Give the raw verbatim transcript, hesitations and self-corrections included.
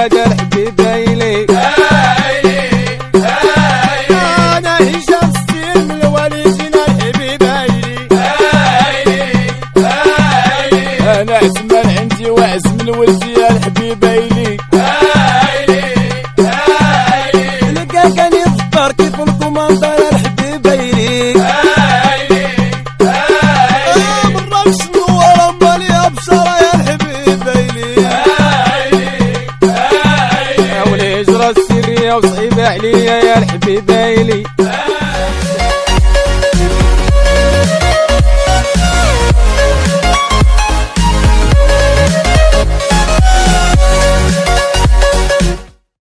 ولاد الحبيبة إلي أنا هشام ستين من والدينا الحبيبة إلي أنا عزمان عندي وعزم الولدي الحبيبة إلي لقى كان يفطر كيف الكوماندا يا الحبيبة إلي من رقص نور أمال يا بشرة يا الحبيبة إلي والهجرة السرية وصعيبة عليا يا الحبيبة إلي